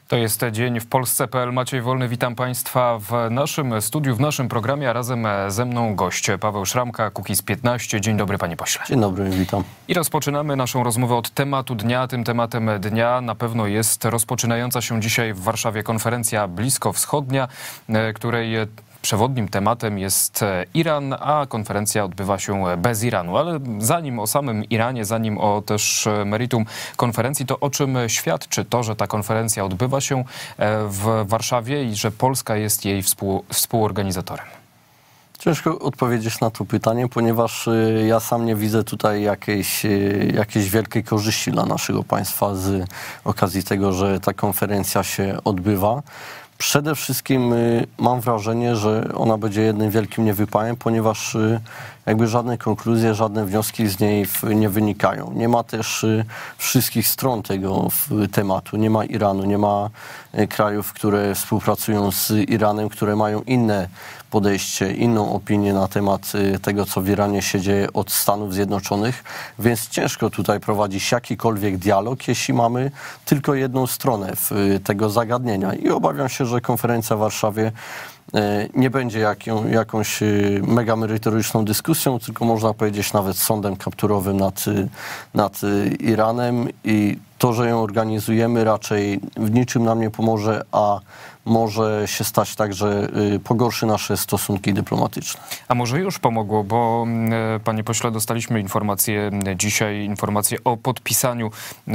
To jest dzień w Polsce.pl. Maciej Wolny, witam Państwa w naszym studiu, w naszym programie, a razem ze mną gość Paweł Szramka, Kukiz15. Dzień dobry, panie pośle. Dzień dobry, witam. I rozpoczynamy naszą rozmowę od tematu dnia. Tym tematem dnia na pewno jest rozpoczynająca się dzisiaj w Warszawie konferencja bliskowschodnia, której przewodnim tematem jest Iran, a konferencja odbywa się bez Iranu. Ale zanim o samym Iranie, zanim o też meritum konferencji, to o czym świadczy to, że ta konferencja odbywa się w Warszawie i że Polska jest jej współorganizatorem? Ciężko odpowiedzieć na to pytanie, ponieważ ja sam nie widzę tutaj jakiejś wielkiej korzyści dla naszego państwa z okazji tego, że ta konferencja się odbywa. Przede wszystkim mam wrażenie, że ona będzie jednym wielkim niewypałem, ponieważ jakby żadne konkluzje, żadne wnioski z niej nie wynikają. Nie ma też wszystkich stron tego tematu. Nie ma Iranu, nie ma krajów, które współpracują z Iranem, które mają inne podejście, inną opinię na temat tego, co w Iranie się dzieje od Stanów Zjednoczonych, więc ciężko tutaj prowadzić jakikolwiek dialog, jeśli mamy tylko jedną stronę tego zagadnienia. I obawiam się, że konferencja w Warszawie nie będzie jakąś mega merytoryczną dyskusją, tylko można powiedzieć nawet sądem kapturowym nad Iranem, i to, że ją organizujemy, raczej w niczym nam nie pomoże, a może się stać tak, że pogorszy nasze stosunki dyplomatyczne. A może już pomogło, bo panie pośle, dostaliśmy informację o podpisaniu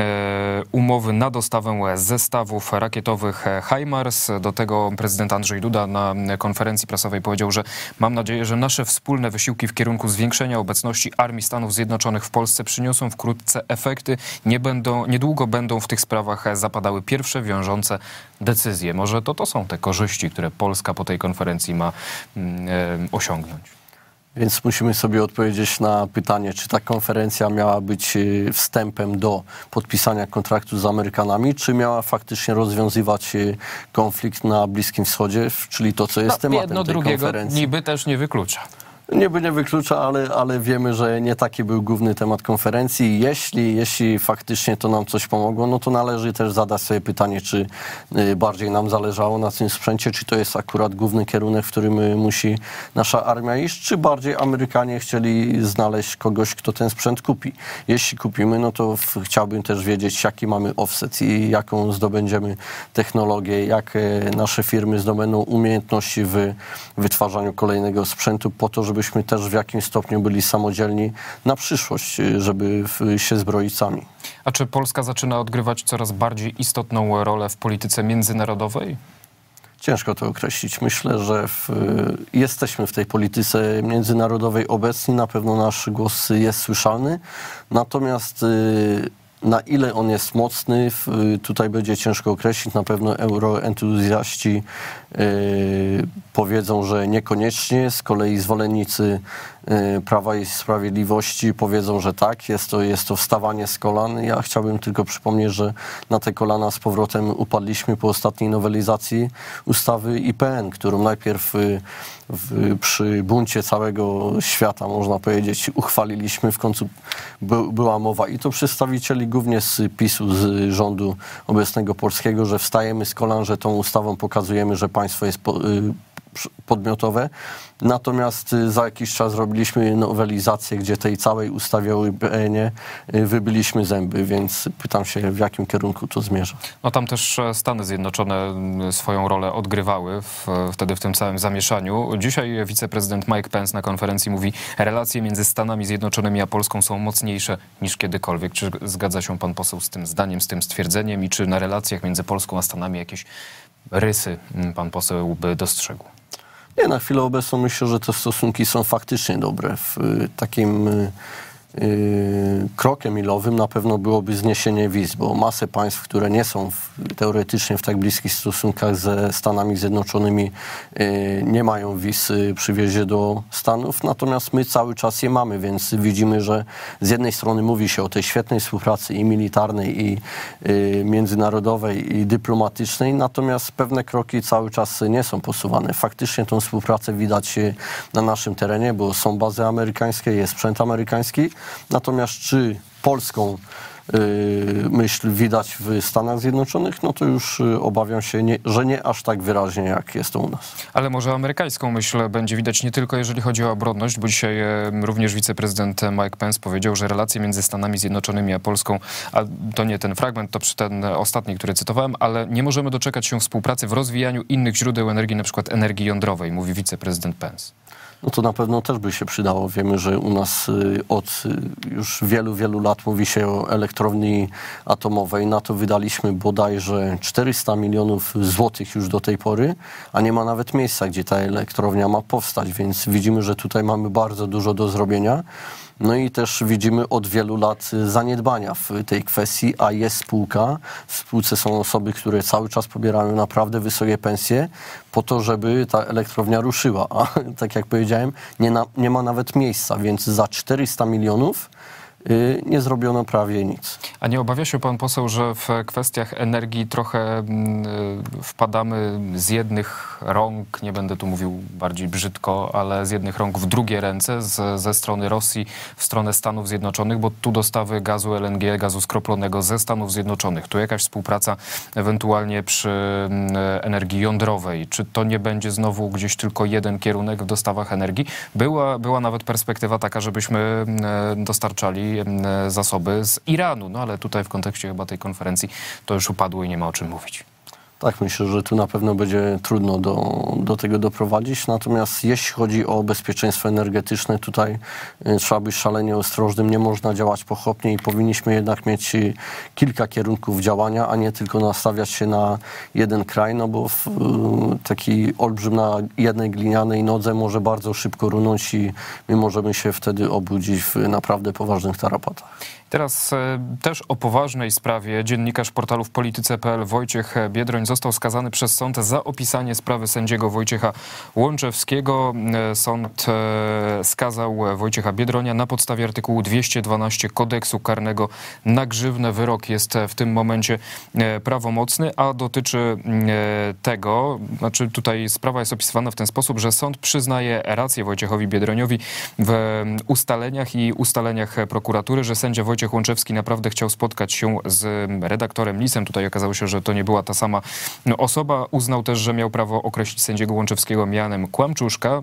umowy na dostawę zestawów rakietowych HIMARS. Do tego prezydent Andrzej Duda na konferencji prasowej powiedział, że mam nadzieję, że nasze wspólne wysiłki w kierunku zwiększenia obecności Armii Stanów Zjednoczonych w Polsce przyniosą wkrótce efekty. Niedługo będą w tych sprawach zapadały pierwsze wiążące decyzje. Może to są te korzyści, które Polska po tej konferencji ma osiągnąć. Więc musimy sobie odpowiedzieć na pytanie, czy ta konferencja miała być wstępem do podpisania kontraktu z Amerykanami, czy miała faktycznie rozwiązywać konflikt na Bliskim Wschodzie, czyli to, co jest tematem tej konferencji. Jedno drugiego niby też nie wyklucza. Niby nie wyklucza, ale wiemy, że nie taki był główny temat konferencji. Jeśli faktycznie to nam coś pomogło, no to należy też zadać sobie pytanie, czy bardziej nam zależało na tym sprzęcie, czy to jest akurat główny kierunek, w którym musi nasza armia iść, czy bardziej Amerykanie chcieli znaleźć kogoś, kto ten sprzęt kupi. Jeśli kupimy, no to chciałbym też wiedzieć, jaki mamy offset i jaką zdobędziemy technologię, jak nasze firmy zdobędą umiejętności w wytwarzaniu kolejnego sprzętu po to, żebyśmy też w jakimś stopniu byli samodzielni na przyszłość, żeby się zbroić sami. A czy Polska zaczyna odgrywać coraz bardziej istotną rolę w polityce międzynarodowej? Ciężko to określić. Myślę, że jesteśmy w tej polityce międzynarodowej obecni. Na pewno nasz głos jest słyszalny. Natomiast na ile on jest mocny, tutaj będzie ciężko określić. Na pewno euroentuzjaści powiedzą, że niekoniecznie. Z kolei zwolennicy Prawa i Sprawiedliwości powiedzą, że tak, jest to wstawanie z kolan. Ja chciałbym tylko przypomnieć, że na te kolana z powrotem upadliśmy po ostatniej nowelizacji ustawy IPN, którą najpierw przy buncie całego świata, można powiedzieć, uchwaliliśmy. W końcu była mowa, i to przedstawicieli głównie z PiS-u, z rządu obecnego polskiego, że wstajemy z kolan, że tą ustawą pokazujemy, że państwo jest podmiotowe. Natomiast za jakiś czas robiliśmy nowelizację, gdzie tej całej ustawie o IPN-ie wybiliśmy zęby, więc pytam się, w jakim kierunku to zmierza. No tam też Stany Zjednoczone swoją rolę odgrywały wtedy w tym całym zamieszaniu. Dzisiaj wiceprezydent Mike Pence na konferencji mówi, relacje między Stanami Zjednoczonymi a Polską są mocniejsze niż kiedykolwiek. Czy zgadza się pan poseł z tym zdaniem, z tym stwierdzeniem, i czy na relacjach między Polską a Stanami jakieś rysy pan poseł by dostrzegł? Nie, na chwilę obecną myślę, że te stosunki są faktycznie dobre. Takim krokiem milowym na pewno byłoby zniesienie wiz, bo masę państw, które nie są teoretycznie w tak bliskich stosunkach ze Stanami Zjednoczonymi, nie mają wiz przy wjeździe do Stanów, natomiast my cały czas je mamy, więc widzimy, że z jednej strony mówi się o tej świetnej współpracy i militarnej, i międzynarodowej, i dyplomatycznej, natomiast pewne kroki cały czas nie są posuwane. Faktycznie tą współpracę widać na naszym terenie, bo są bazy amerykańskie, jest sprzęt amerykański, natomiast czy polską myśl widać w Stanach Zjednoczonych, no to już obawiam się, że nie aż tak wyraźnie, jak jest to u nas. Ale może amerykańską myśl będzie widać nie tylko jeżeli chodzi o obronność, bo dzisiaj również wiceprezydent Mike Pence powiedział, że relacje między Stanami Zjednoczonymi a Polską, a to nie ten fragment, to ten ostatni, który cytowałem, ale nie możemy doczekać się współpracy w rozwijaniu innych źródeł energii, na przykład energii jądrowej, mówi wiceprezydent Pence. No to na pewno też by się przydało. Wiemy, że u nas od już wielu, wielu lat mówi się o elektrowni atomowej. Na to wydaliśmy bodajże 400 milionów złotych już do tej pory, a nie ma nawet miejsca, gdzie ta elektrownia ma powstać, więc widzimy, że tutaj mamy bardzo dużo do zrobienia. No i też widzimy od wielu lat zaniedbania w tej kwestii, a jest spółka. W spółce są osoby, które cały czas pobierają naprawdę wysokie pensje po to, żeby ta elektrownia ruszyła. A tak jak powiedziałem, nie ma nawet miejsca, więc za 400 milionów nie zrobiono prawie nic. A nie obawia się pan poseł, że w kwestiach energii trochę wpadamy z jednych rąk, nie będę tu mówił bardziej brzydko, ale z jednych rąk w drugie ręce, ze strony Rosji w stronę Stanów Zjednoczonych, bo tu dostawy gazu LNG, gazu skroplonego ze Stanów Zjednoczonych, tu jakaś współpraca ewentualnie przy energii jądrowej. Czy to nie będzie znowu gdzieś tylko jeden kierunek w dostawach energii? Była nawet perspektywa taka, żebyśmy dostarczali zasoby z Iranu, no ale tutaj w kontekście chyba tej konferencji to już upadło i nie ma o czym mówić. Tak, myślę, że tu na pewno będzie trudno do tego doprowadzić. Natomiast jeśli chodzi o bezpieczeństwo energetyczne, tutaj trzeba być szalenie ostrożnym. Nie można działać pochopnie i powinniśmy jednak mieć kilka kierunków działania, a nie tylko nastawiać się na jeden kraj, no bo taki olbrzym na jednej glinianej nodze może bardzo szybko runąć i my możemy się wtedy obudzić w naprawdę poważnych tarapatach. Teraz też o poważnej sprawie. Dziennikarz portalu w Polityce.pl Wojciech Biedroń został skazany przez sąd za opisanie sprawy sędziego Wojciecha Łączewskiego. Sąd skazał Wojciecha Biedronia na podstawie artykułu 212 Kodeksu Karnego na grzywnę. Wyrok jest w tym momencie prawomocny, a dotyczy tego, znaczy tutaj sprawa jest opisywana w ten sposób, że sąd przyznaje rację Wojciechowi Biedroniowi w ustaleniach prokuratury, że sędzia Wojciech Łączewski naprawdę chciał spotkać się z redaktorem Lisem. Tutaj okazało się, że to nie była ta sama osoba. Uznał też, że miał prawo określić sędziego Łączewskiego mianem kłamczuszka.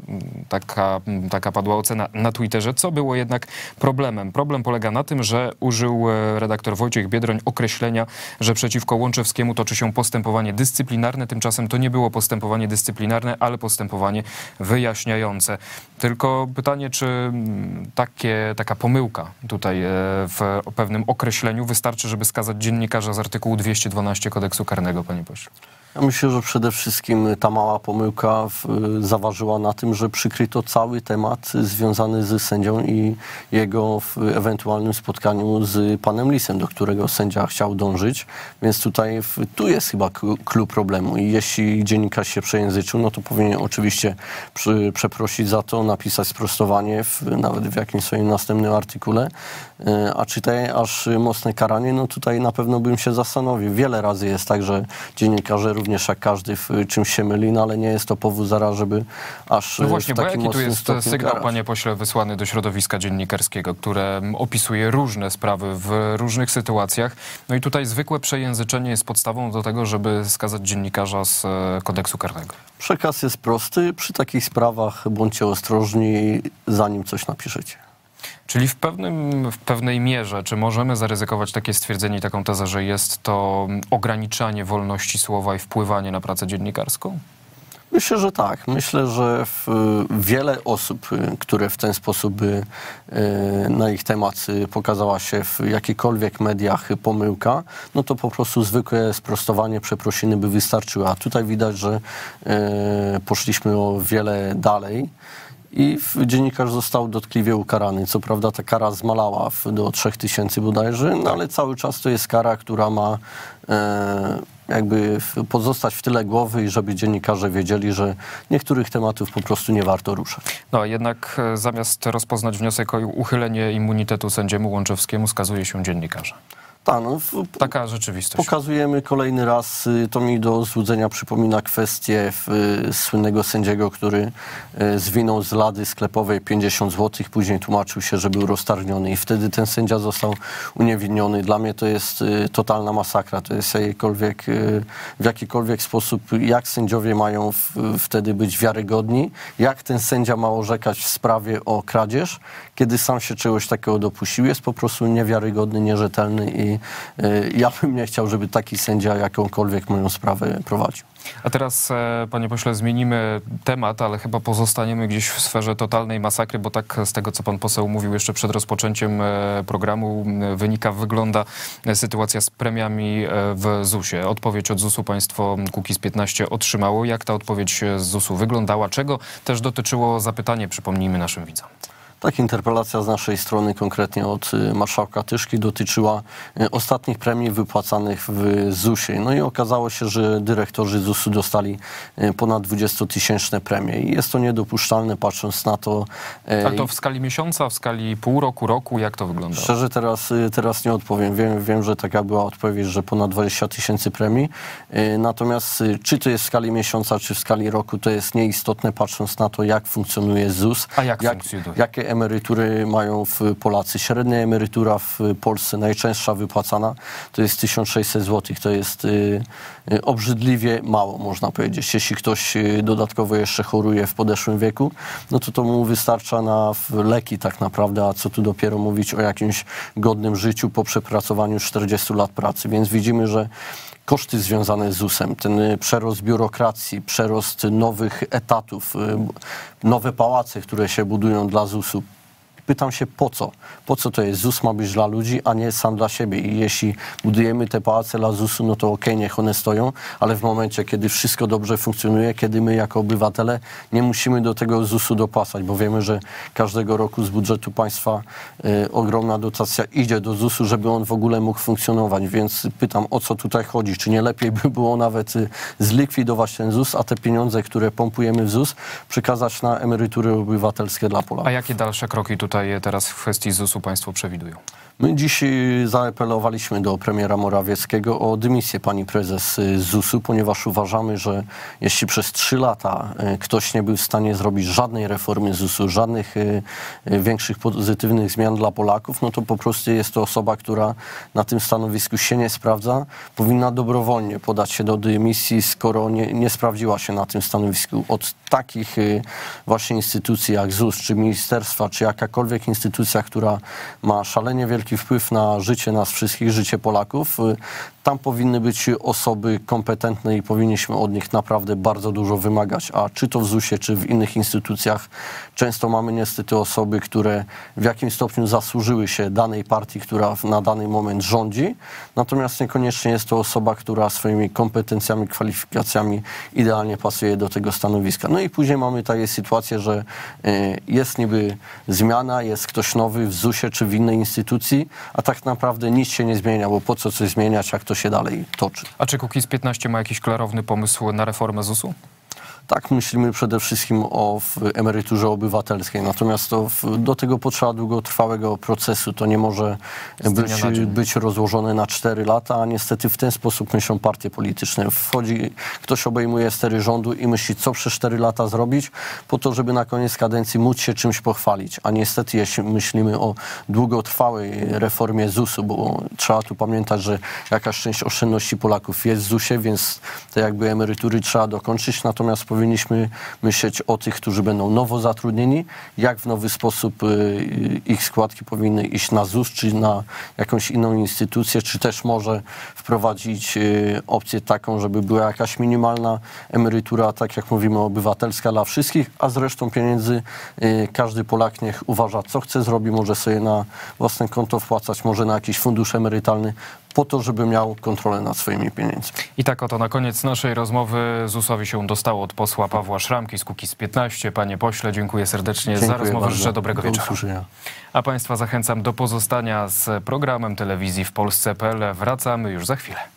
Taka padła ocena na Twitterze, co było jednak problemem. Problem polega na tym, że użył redaktor Wojciech Biedroń określenia, że przeciwko Łączewskiemu toczy się postępowanie dyscyplinarne. Tymczasem to nie było postępowanie dyscyplinarne, ale postępowanie wyjaśniające. Tylko pytanie, czy taka pomyłka tutaj w pewnym określeniu wystarczy, żeby skazać dziennikarza z artykułu 212 Kodeksu Karnego, panie pośle? Ja myślę, że przede wszystkim ta mała pomyłka zaważyła na tym, że przykryto cały temat związany z sędzią i jego ewentualnym spotkaniu z panem Lisem, do którego sędzia chciał dążyć. Więc tu jest chyba clou problemu. I jeśli dziennikarz się przejęzyczył, no to powinien oczywiście przeprosić za to, napisać sprostowanie, nawet w jakimś swoim następnym artykule. A czy tutaj aż mocne karanie, no tutaj na pewno bym się zastanowił. Wiele razy jest tak, że dziennikarze również jak każdy w czymś się myli, no ale nie jest to powód zaraz, żeby aż no właśnie, w takim bo jaki tu jest sygnał, karać. panie pośle, wysłany do środowiska dziennikarskiego, które opisuje różne sprawy w różnych sytuacjach. No i tutaj zwykłe przejęzyczenie jest podstawą do tego, żeby skazać dziennikarza z kodeksu karnego. Przekaz jest prosty. Przy takich sprawach bądźcie ostrożni, zanim coś napiszecie. Czyli w pewnej mierze, czy możemy zaryzykować takie stwierdzenie i taką tezę, że jest to ograniczanie wolności słowa i wpływanie na pracę dziennikarską? Myślę, że tak. Myślę, że wiele osób, które w ten sposób na ich temat pokazała się w jakichkolwiek mediach pomyłka, no to po prostu zwykłe sprostowanie, przeprosiny by wystarczyły. A tutaj widać, że poszliśmy o wiele dalej. I dziennikarz został dotkliwie ukarany. Co prawda ta kara zmalała do 3000 bodajże, no ale cały czas to jest kara, która ma jakby pozostać w tyle głowy i żeby dziennikarze wiedzieli, że niektórych tematów po prostu nie warto ruszać. No jednak zamiast rozpoznać wniosek o uchylenie immunitetu sędziemu Łączewskiemu skazuje się dziennikarza. Taka rzeczywistość. Pokazujemy kolejny raz, to mi do złudzenia przypomina kwestię słynnego sędziego, który zwinął z lady sklepowej 50 zł, później tłumaczył się, że był roztargniony i wtedy ten sędzia został uniewinniony. Dla mnie to jest totalna masakra. To jest w jakikolwiek sposób, jak sędziowie mają wtedy być wiarygodni, jak ten sędzia ma orzekać w sprawie o kradzież, kiedy sam się czegoś takiego dopuścił. Jest po prostu niewiarygodny, nierzetelny i ja bym nie chciał, żeby taki sędzia jakąkolwiek moją sprawę prowadził. A teraz, panie pośle, zmienimy temat, ale chyba pozostaniemy gdzieś w sferze totalnej masakry, bo tak z tego, co pan poseł mówił jeszcze przed rozpoczęciem programu, wygląda sytuacja z premiami w ZUS-ie. Odpowiedź od ZUS-u państwo Kukiz15 otrzymało. Jak ta odpowiedź z ZUS-u wyglądała? Czego też dotyczyło zapytanie, przypomnijmy naszym widzom. Tak, interpelacja z naszej strony, konkretnie od marszałka Tyszki, dotyczyła ostatnich premii wypłacanych w ZUS-ie. No i okazało się, że dyrektorzy ZUS-u dostali ponad 20-tysięczne premie. I jest to niedopuszczalne, patrząc na to... Ale to w skali miesiąca, w skali pół roku, roku? Jak to wygląda? Szczerze teraz nie odpowiem. Wiem, że taka była odpowiedź, że ponad 20 tysięcy premii. Natomiast czy to jest w skali miesiąca, czy w skali roku, to jest nieistotne, patrząc na to, jak funkcjonuje ZUS. A jak funkcjonuje? Jakie emerytury mają Polacy. Średnia emerytura w Polsce, najczęstsza wypłacana, to jest 1600 zł. To jest obrzydliwie mało, można powiedzieć. Jeśli ktoś dodatkowo jeszcze choruje w podeszłym wieku, no to mu wystarcza na leki tak naprawdę, a co tu dopiero mówić o jakimś godnym życiu po przepracowaniu 40 lat pracy. Więc widzimy, że koszty związane z ZUS-em, ten przerost biurokracji, przerost nowych etatów, nowe pałace, które się budują dla ZUS-u. Pytam się, po co? Po co to jest? ZUS ma być dla ludzi, a nie sam dla siebie. I jeśli budujemy te pałace dla ZUS-u, no to okej, niech one stoją, ale w momencie, kiedy wszystko dobrze funkcjonuje, kiedy my jako obywatele nie musimy do tego ZUS-u dopłacać, bo wiemy, że każdego roku z budżetu państwa ogromna dotacja idzie do ZUS-u, żeby on w ogóle mógł funkcjonować. Więc pytam, o co tutaj chodzi? Czy nie lepiej by było nawet zlikwidować ten ZUS, a te pieniądze, które pompujemy w ZUS, przekazać na emerytury obywatelskie dla Polaków? A jakie dalsze kroki tutaj teraz w kwestii ZUS-u państwo przewidują? My dziś zaapelowaliśmy do premiera Morawieckiego o dymisję pani prezes ZUS-u, ponieważ uważamy, że jeśli przez 3 lata ktoś nie był w stanie zrobić żadnej reformy ZUS-u, żadnych większych pozytywnych zmian dla Polaków, no to po prostu jest to osoba, która na tym stanowisku się nie sprawdza, powinna dobrowolnie podać się do dymisji, skoro nie sprawdziła się na tym stanowisku. Od takich właśnie instytucji jak ZUS, czy ministerstwa, czy jakakolwiek instytucja, która ma szalenie wielki wpływ na życie nas wszystkich, życie Polaków, tam powinny być osoby kompetentne i powinniśmy od nich naprawdę bardzo dużo wymagać. A czy to w ZUS-ie, czy w innych instytucjach, często mamy niestety osoby, które w jakimś stopniu zasłużyły się danej partii, która na dany moment rządzi, natomiast niekoniecznie jest to osoba, która swoimi kompetencjami, kwalifikacjami idealnie pasuje do tego stanowiska. No i później mamy takie sytuacje, że jest niby zmiana, jest ktoś nowy w ZUS-ie czy w innej instytucji, a tak naprawdę nic się nie zmienia, bo po co coś zmieniać, jak to się dalej toczy. A czy Kukiz15 ma jakiś klarowny pomysł na reformę ZUS-u? Tak, myślimy przede wszystkim o emeryturze obywatelskiej, natomiast do tego potrzeba długotrwałego procesu. To nie może być rozłożone na 4 lata, a niestety w ten sposób myślą partie polityczne. Ktoś obejmuje stery rządu i myśli, co przez 4 lata zrobić, po to, żeby na koniec kadencji móc się czymś pochwalić. A niestety, jeśli myślimy o długotrwałej reformie ZUS-u, bo trzeba tu pamiętać, że jakaś część oszczędności Polaków jest w ZUS-ie, więc te jakby emerytury trzeba dokończyć, natomiast powinniśmy myśleć o tych, którzy będą nowo zatrudnieni, jak w nowy sposób ich składki powinny iść na ZUS, czy na jakąś inną instytucję, czy też może wprowadzić opcję taką, żeby była jakaś minimalna emerytura, tak jak mówimy, obywatelska dla wszystkich, a z resztą pieniędzy każdy Polak niech uważa, co chce zrobić, może sobie na własne konto wpłacać, może na jakiś fundusz emerytalny, po to, żeby miał kontrolę nad swoimi pieniędzmi. I tak oto na koniec naszej rozmowy ZUS-owi się dostało od posła Pawła Szramki z Kukiz15. Panie pośle, dziękuję serdecznie za rozmowę. Życzę dobrego wieczoru. A państwa zachęcam do pozostania z programem telewizji w Polsce.pl. Wracamy już za chwilę.